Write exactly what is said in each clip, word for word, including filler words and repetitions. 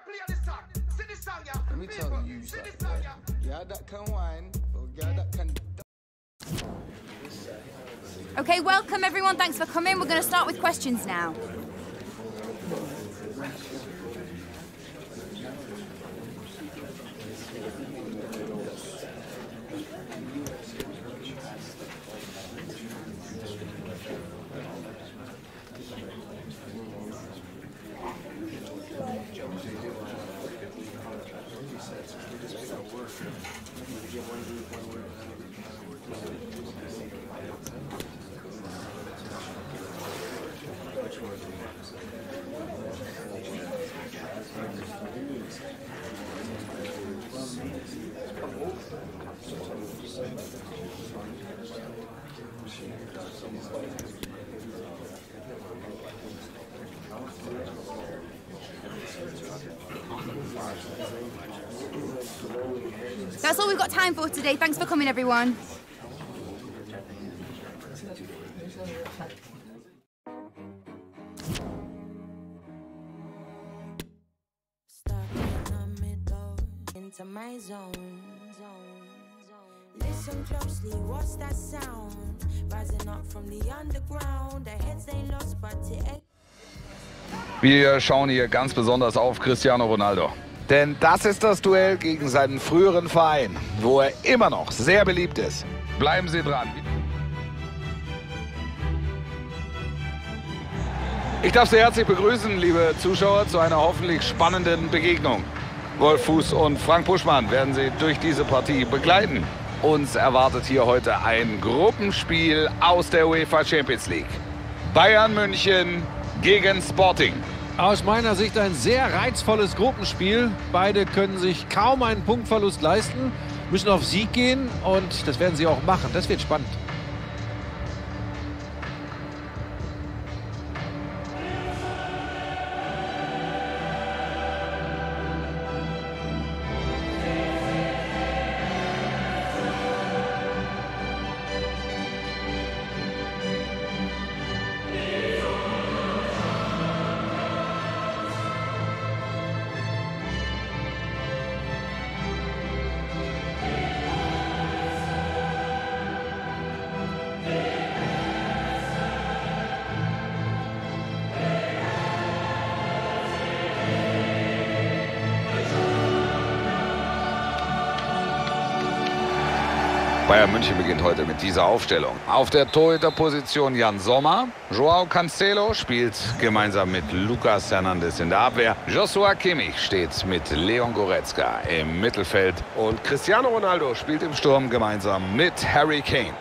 Let me tell you something. Girl that can whine, or girl that can. Okay, welcome everyone. Thanks for coming. We're going to start with questions now. That's all we've got time for today. Thanks for coming, everyone. Into my zone. Listen closely, what's that sound? Rising up from the underground. The heads ain't lost, but it ain't. Wir schauen hier ganz besonders auf Cristiano Ronaldo. Denn das ist das Duell gegen seinen früheren Verein, wo er immer noch sehr beliebt ist. Bleiben Sie dran. Ich darf Sie herzlich begrüßen, liebe Zuschauer, zu einer hoffentlich spannenden Begegnung. Wolf Fuß und Frank Buschmann werden Sie durch diese Partie begleiten. Uns erwartet hier heute ein Gruppenspiel aus der UEFA Champions League. Bayern München gegen Sporting. Aus meiner Sicht ein sehr reizvolles Gruppenspiel. Beide können sich kaum einen Punktverlust leisten, müssen auf Sieg gehen und das werden sie auch machen. Das wird spannend. Bayern München beginnt heute mit dieser Aufstellung. Auf der Torhüterposition Jan Sommer. Joao Cancelo spielt gemeinsam mit Lucas Hernandez in der Abwehr. Joshua Kimmich steht mit Leon Goretzka im Mittelfeld. Und Cristiano Ronaldo spielt im Sturm gemeinsam mit Harry Kane.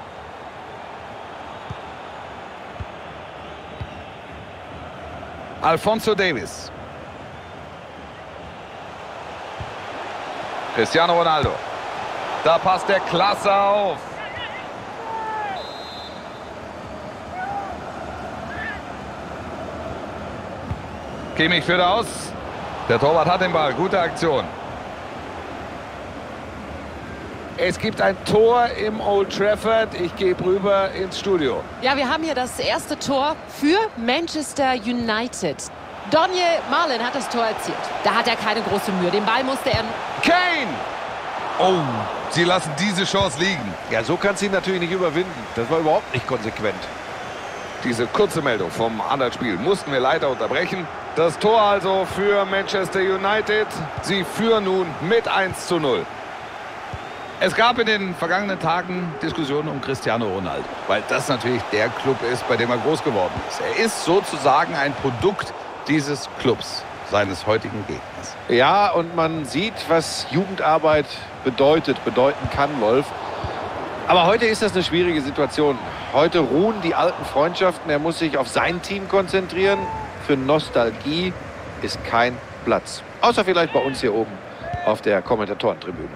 Alphonso Davies. Cristiano Ronaldo. Da passt der klasse auf. Kimmich führt aus. Der Torwart hat den Ball. Gute Aktion. Es gibt ein Tor im Old Trafford. Ich gehe rüber ins Studio. Ja, wir haben hier das erste Tor für Manchester United. Daniel Marlin hat das Tor erzielt. Da hat er keine große Mühe. Den Ball musste er... Kane! Oh, sie lassen diese Chance liegen. Ja, so kannst du ihn natürlich nicht überwinden. Das war überhaupt nicht konsequent. Diese kurze Meldung vom anderen Spiel mussten wir leider unterbrechen. Das Tor also für Manchester United. Sie führen nun mit eins zu null. Es gab in den vergangenen Tagen Diskussionen um Cristiano Ronaldo, weil das natürlich der Club ist, bei dem er groß geworden ist. Er ist sozusagen ein Produkt dieses Clubs, seines heutigen Gegners. Ja, und man sieht, was Jugendarbeit bedeutet, bedeuten kann, Wolf. Aber heute ist das eine schwierige Situation. Heute ruhen die alten Freundschaften. Er muss sich auf sein Team konzentrieren. Für Nostalgie ist kein Platz. Außer vielleicht bei uns hier oben auf der Kommentatorentribüne.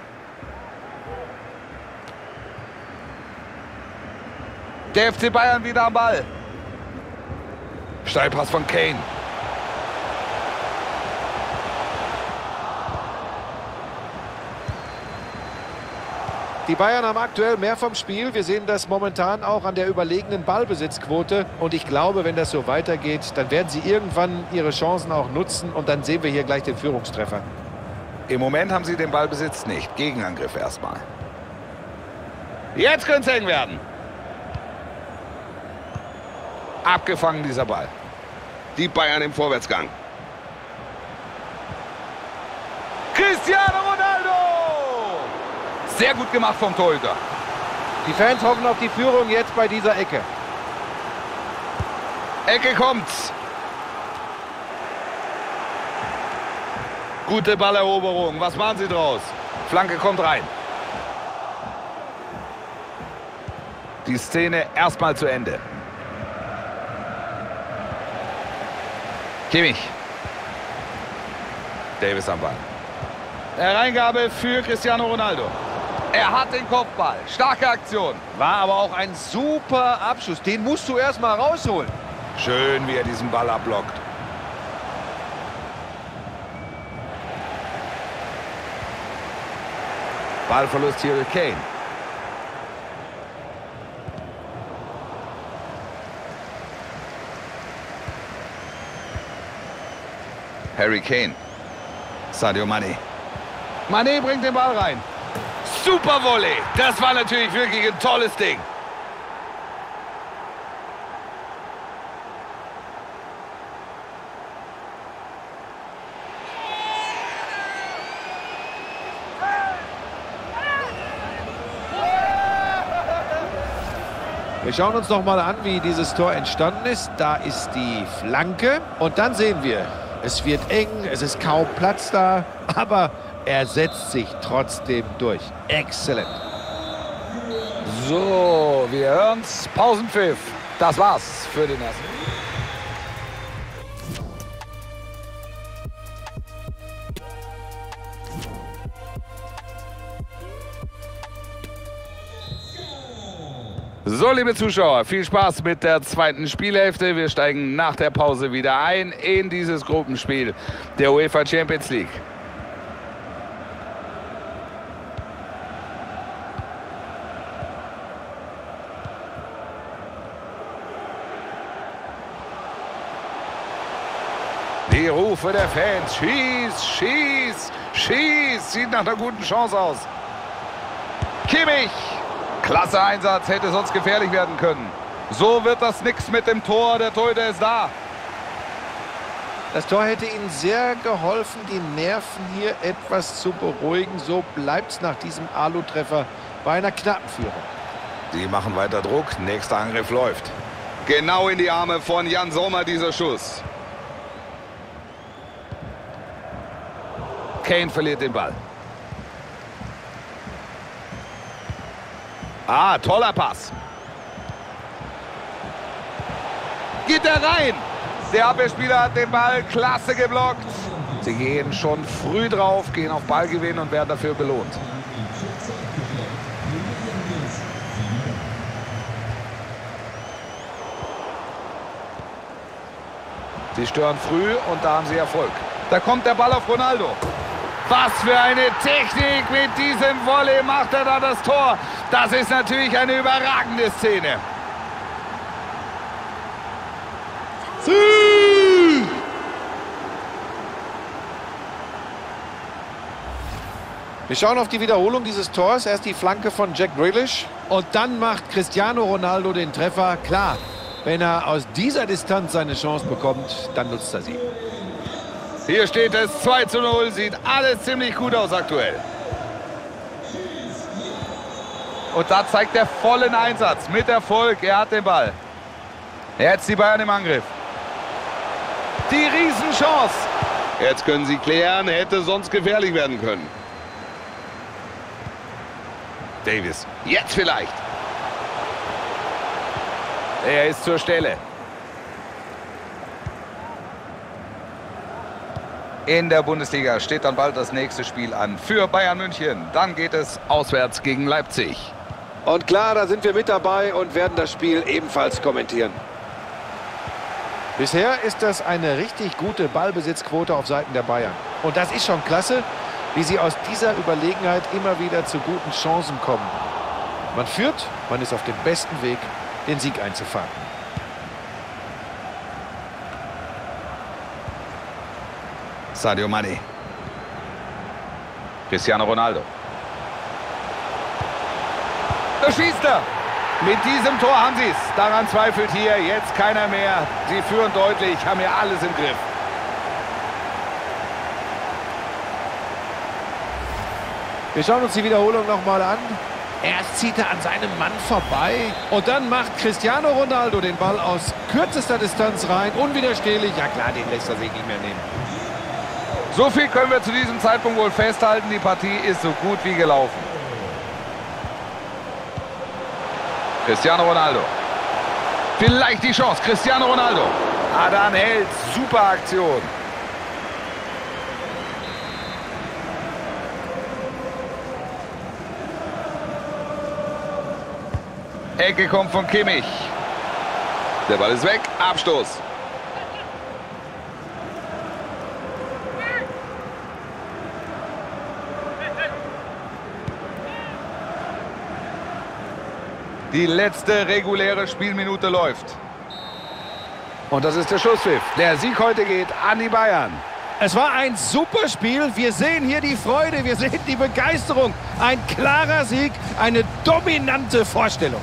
Der F C Bayern wieder am Ball. Steilpass von Kane. Die Bayern haben aktuell mehr vom Spiel. Wir sehen das momentan auch an der überlegenen Ballbesitzquote. Und ich glaube, wenn das so weitergeht, dann werden sie irgendwann ihre Chancen auch nutzen. Und dann sehen wir hier gleich den Führungstreffer. Im Moment haben sie den Ballbesitz nicht. Gegenangriff erstmal. Jetzt könnte es eng werden. Abgefangen dieser Ball. Die Bayern im Vorwärtsgang. Cristiano Ronaldo! Sehr gut gemacht vom Torhüter. Die Fans hoffen auf die Führung jetzt bei dieser Ecke. Ecke kommt. Gute Balleroberung. Was machen sie draus? Flanke kommt rein. Die Szene erstmal zu Ende. Kimmich. Davis am Ball. Hereingabe für Cristiano Ronaldo. Er hat den Kopfball. Starke Aktion. War aber auch ein super Abschluss. Den musst du erst mal rausholen. Schön, wie er diesen Ball abblockt. Ballverlust hier durch Kane. Harry Kane. Sadio Mané. Mané bringt den Ball rein. Super Volley. Das war natürlich wirklich ein tolles Ding. Wir schauen uns noch mal an, wie dieses Tor entstanden ist. Da ist die Flanke. Und dann sehen wir, es wird eng, es ist kaum Platz da. Aber er setzt sich trotzdem durch. Exzellent. So, wir hören's. Pausenpfiff. Das war's für den ersten. So, liebe Zuschauer, viel Spaß mit der zweiten Spielhälfte. Wir steigen nach der Pause wieder ein in dieses Gruppenspiel der UEFA Champions League. Die Rufe der Fans. Schieß, schieß, schieß. Sieht nach einer guten Chance aus. Kimmich. Klasse Einsatz, hätte sonst gefährlich werden können. So wird das nix mit dem Tor. Der Torhüter ist da. Das Tor hätte ihnen sehr geholfen, die Nerven hier etwas zu beruhigen. So bleibt es nach diesem Alu-Treffer bei einer knappen Führung. Die machen weiter Druck. Nächster Angriff läuft. Genau in die Arme von Jan Sommer dieser Schuss. Kane verliert den Ball. Ah, toller Pass. Geht er rein? Der Abwehrspieler hat den Ball klasse geblockt. Sie gehen schon früh drauf, gehen auf Ballgewinn und werden dafür belohnt. Sie stören früh und da haben sie Erfolg. Da kommt der Ball auf Ronaldo. Was für eine Technik, mit diesem Volley macht er da das Tor. Das ist natürlich eine überragende Szene. Sie! Wir schauen auf die Wiederholung dieses Tors. Erst die Flanke von Jack Grealish und dann macht Cristiano Ronaldo den Treffer. Klar, wenn er aus dieser Distanz seine Chance bekommt, dann nutzt er sie. Hier steht es zwei zu null, sieht alles ziemlich gut aus aktuell. Und da zeigt er vollen Einsatz, mit Erfolg, er hat den Ball. Jetzt die Bayern im Angriff. Die Riesenchance. Jetzt können sie klären, hätte sonst gefährlich werden können. Davis, jetzt vielleicht. Er ist zur Stelle. In der Bundesliga steht dann bald das nächste Spiel an für Bayern München. Dann geht es auswärts gegen Leipzig. Und klar, da sind wir mit dabei und werden das Spiel ebenfalls kommentieren. Bisher ist das eine richtig gute Ballbesitzquote auf Seiten der Bayern. Und das ist schon klasse, wie sie aus dieser Überlegenheit immer wieder zu guten Chancen kommen. Man führt, man ist auf dem besten Weg, den Sieg einzufahren. Sadio Mané. Cristiano Ronaldo. Da schießt er. Mit diesem Tor haben sie es. Daran zweifelt hier jetzt keiner mehr. Sie führen deutlich, haben hier alles im Griff. Wir schauen uns die Wiederholung nochmal an. Erst zieht er an seinem Mann vorbei und dann macht Cristiano Ronaldo den Ball aus kürzester Distanz rein. Unwiderstehlich. Ja klar, den lässt er sich nicht mehr nehmen. So viel können wir zu diesem Zeitpunkt wohl festhalten. Die Partie ist so gut wie gelaufen. Cristiano Ronaldo. Vielleicht die Chance. Cristiano Ronaldo. Adan hält. Super Aktion. Ecke kommt von Kimmich. Der Ball ist weg. Abstoß. Die letzte reguläre Spielminute läuft. Und das ist der Schlusspfiff. Der Sieg heute geht an die Bayern. Es war ein super Spiel. Wir sehen hier die Freude, wir sehen die Begeisterung. Ein klarer Sieg, eine dominante Vorstellung.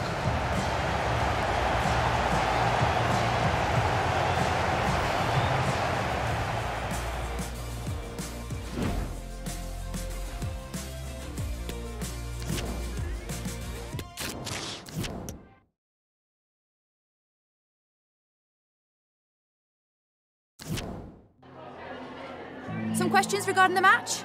Some questions regarding the match?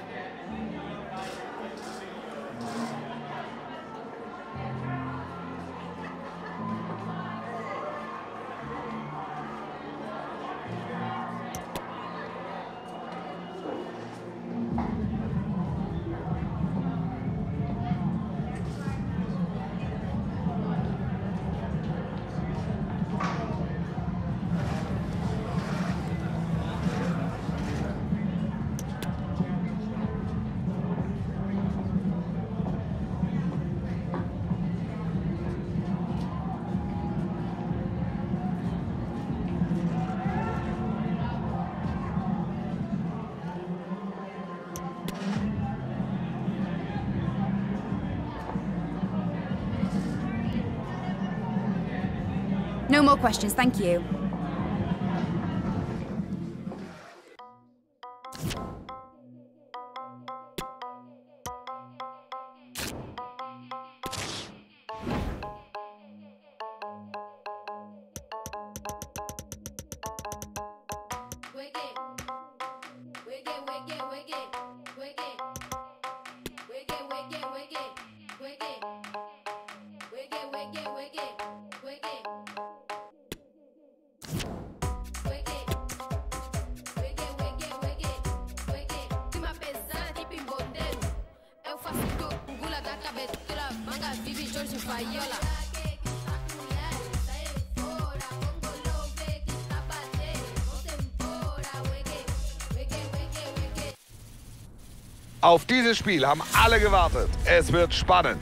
No more questions, thank you. Auf dieses Spiel haben alle gewartet. Es wird spannend.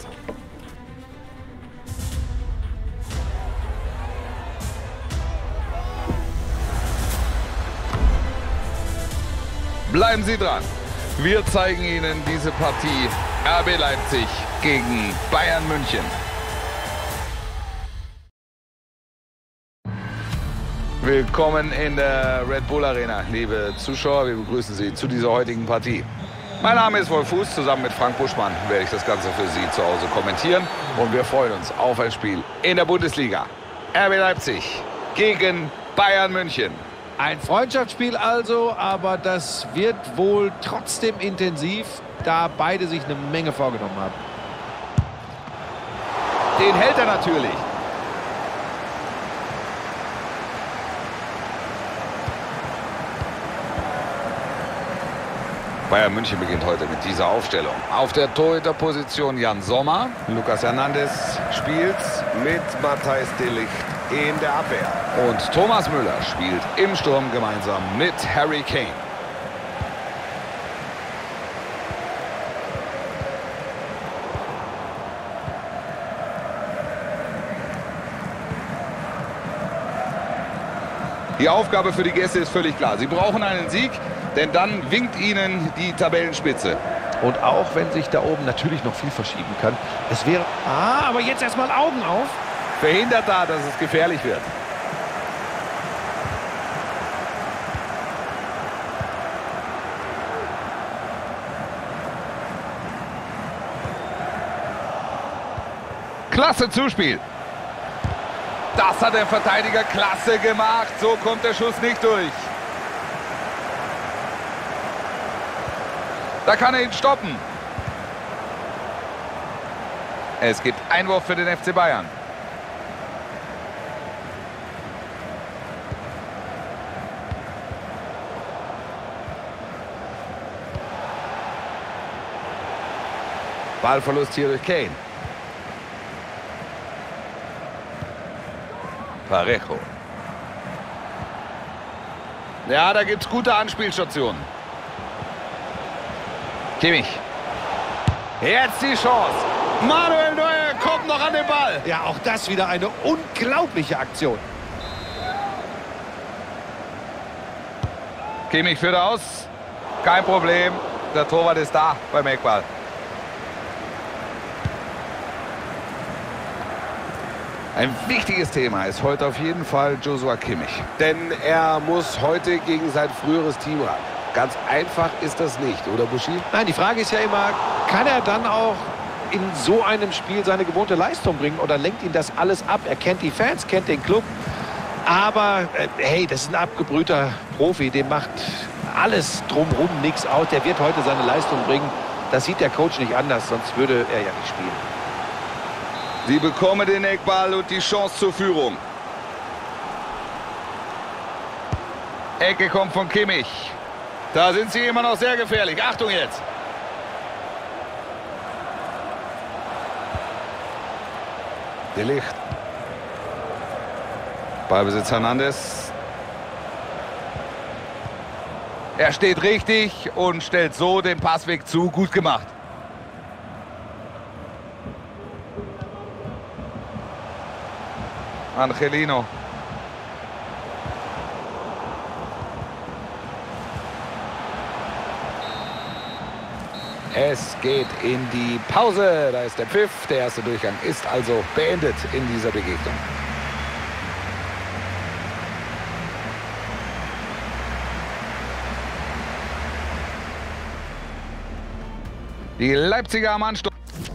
Bleiben Sie dran. Wir zeigen Ihnen diese Partie R B Leipzig gegen Bayern München. Willkommen in der Red Bull Arena, liebe Zuschauer. Wir begrüßen Sie zu dieser heutigen Partie. Mein Name ist Wolf Fuß. Zusammen mit Frank Buschmann werde ich das Ganze für Sie zu Hause kommentieren. Und wir freuen uns auf ein Spiel in der Bundesliga. R B Leipzig gegen Bayern München. Ein Freundschaftsspiel also, aber das wird wohl trotzdem intensiv, da beide sich eine Menge vorgenommen haben. Den hält er natürlich. Bayern München beginnt heute mit dieser Aufstellung. Auf der Torhüterposition Jan Sommer. Lucas Hernandez spielt mit Matthijs de Ligt in der Abwehr. Und Thomas Müller spielt im Sturm gemeinsam mit Harry Kane. Die Aufgabe für die Gäste ist völlig klar. Sie brauchen einen Sieg, denn dann winkt ihnen die Tabellenspitze. Und auch wenn sich da oben natürlich noch viel verschieben kann, es wäre... Ah, aber jetzt erstmal Augen auf. Verhindert da, dass es gefährlich wird. Klasse Zuspiel. Das hat der Verteidiger klasse gemacht. So kommt der Schuss nicht durch. Da kann er ihn stoppen. Es gibt Einwurf für den F C Bayern. Ballverlust hier durch Kane. Parejo. Ja, da gibt es gute Anspielstationen. Kimmich. Jetzt die Chance. Manuel Neuer kommt noch an den Ball. Ja, auch das wieder eine unglaubliche Aktion. Kimmich führt aus. Kein Problem. Der Torwart ist da beim Eckball. Ein wichtiges Thema ist heute auf jeden Fall Joshua Kimmich. Denn er muss heute gegen sein früheres Team ran. Ganz einfach ist das nicht, oder Buschi? Nein, die Frage ist ja immer, kann er dann auch in so einem Spiel seine gewohnte Leistung bringen oder lenkt ihn das alles ab? Er kennt die Fans, kennt den Club, aber äh, hey, das ist ein abgebrühter Profi, dem macht alles drumherum nichts aus. Der wird heute seine Leistung bringen. Das sieht der Coach nicht anders, sonst würde er ja nicht spielen. Sie bekommen den Eckball und die Chance zur Führung. Ecke kommt von Kimmich. Da sind sie immer noch sehr gefährlich. Achtung jetzt. De Ligt. Ballbesitz Hernandez. Er steht richtig und stellt so den Passweg zu. Gut gemacht. Angelino. Es geht in die Pause. Da ist der Pfiff. Der erste Durchgang ist also beendet in dieser Begegnung. Die Leipziger am Ansturm.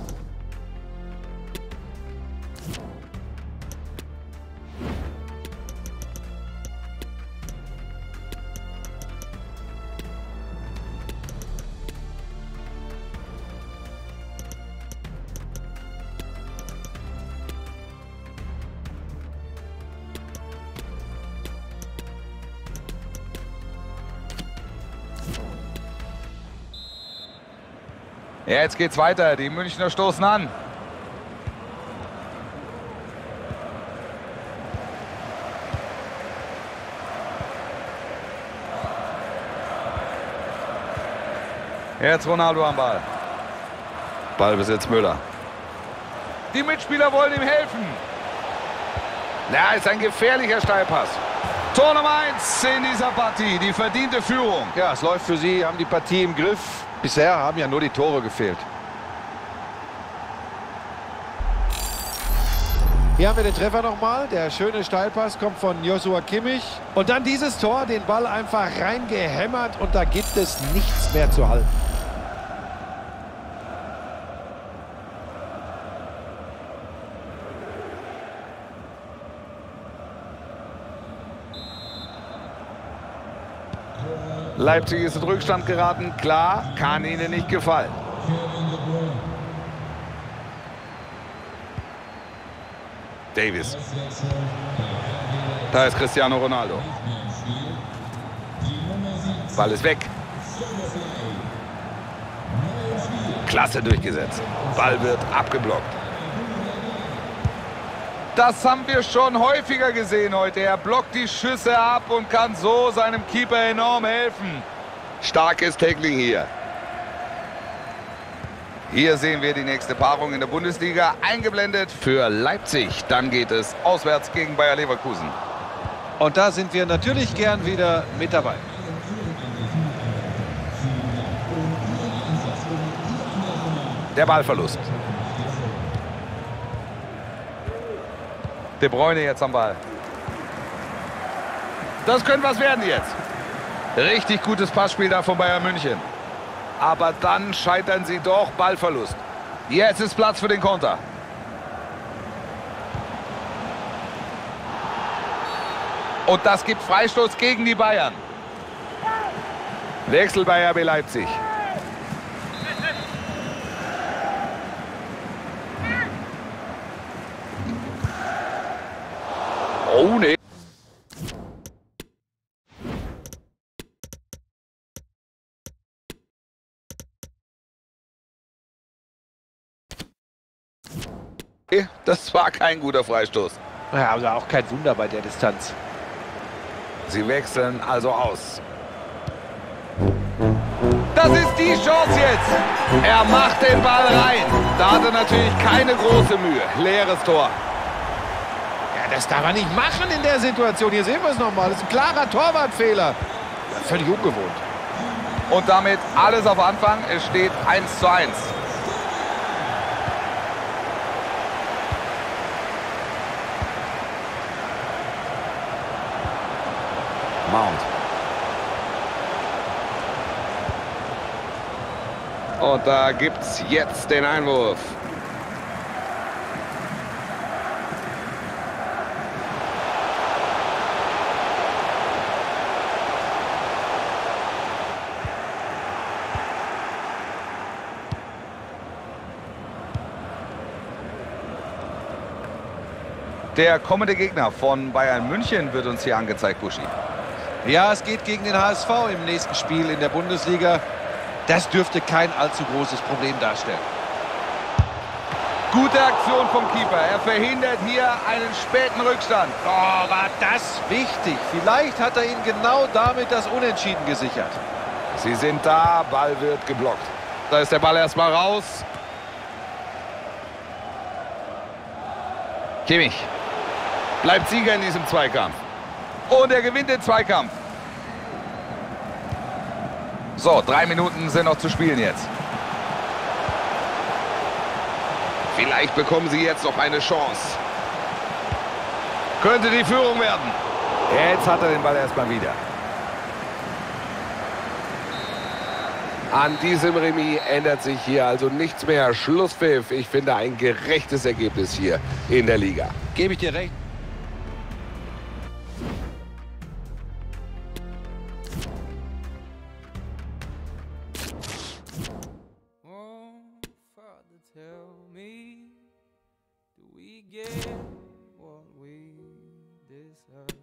Ja, jetzt geht's weiter. Die Münchner stoßen an. Jetzt Ronaldo am Ball. Ballbesitz Müller. Die Mitspieler wollen ihm helfen. Ja, ist ein gefährlicher Steilpass. Tor Nummer eins in dieser Partie. Die verdiente Führung. Ja, es läuft für sie, haben die Partie im Griff. Bisher haben ja nur die Tore gefehlt. Hier haben wir den Treffer nochmal. Der schöne Steilpass kommt von Joshua Kimmich. Und dann dieses Tor, den Ball einfach reingehämmert und da gibt es nichts mehr zu halten. Leipzig ist in Rückstand geraten. Klar, kann ihnen nicht gefallen. Davis. Da ist Cristiano Ronaldo. Ball ist weg. Klasse durchgesetzt. Ball wird abgeblockt. Das haben wir schon häufiger gesehen heute. Er blockt die Schüsse ab und kann so seinem Keeper enorm helfen. Starkes Tackling hier. Hier sehen wir die nächste Paarung in der Bundesliga eingeblendet für Leipzig. Dann geht es auswärts gegen Bayer Leverkusen. Und da sind wir natürlich gern wieder mit dabei. Der Ballverlust. De Bruyne jetzt am Ball. Das könnte was werden jetzt. Richtig gutes Passspiel da von Bayern München. Aber dann scheitern sie doch. Ballverlust. Jetzt ist Platz für den Konter. Und das gibt Freistoß gegen die Bayern. Wechsel bei R B Leipzig. Oh, nee. Das war kein guter Freistoß. Ja, aber auch kein Wunder bei der Distanz. Sie wechseln also aus. Das ist die Chance jetzt. Er macht den Ball rein. Da hat er natürlich keine große Mühe. Leeres Tor. Ja, das darf er nicht machen in der Situation. Hier sehen wir es nochmal. Das ist ein klarer Torwartfehler. Ja, völlig ungewohnt. Und damit alles auf Anfang. Es steht eins zu eins. Mount. Und da gibt's jetzt den Einwurf. Der kommende Gegner von Bayern München wird uns hier angezeigt, Buschi. Ja, es geht gegen den H S V im nächsten Spiel in der Bundesliga. Das dürfte kein allzu großes Problem darstellen. Gute Aktion vom Keeper. Er verhindert hier einen späten Rückstand. Oh, war das wichtig. Vielleicht hat er ihn genau damit das Unentschieden gesichert. Sie sind da, Ball wird geblockt. Da ist der Ball erstmal raus. Kimmich bleibt Sieger in diesem Zweikampf. Und er gewinnt den Zweikampf. So, drei Minuten sind noch zu spielen jetzt. Vielleicht bekommen sie jetzt noch eine Chance. Könnte die Führung werden. Jetzt hat er den Ball erstmal wieder. An diesem Remis ändert sich hier also nichts mehr. Schlusspfiff. Ich finde ein gerechtes Ergebnis hier in der Liga. Gebe ich dir recht. Tell me, do we get what we deserve?